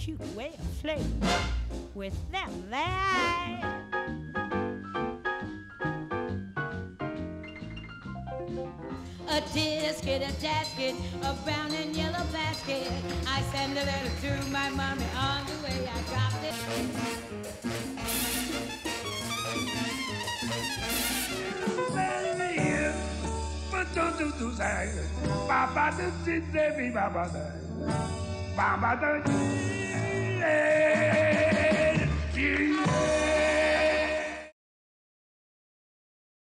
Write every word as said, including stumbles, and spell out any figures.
cute way of flirting with them there. A tisket, a tasket, a brown and yellow basket. I send a letter to my mommy on the way I dropped it. Baba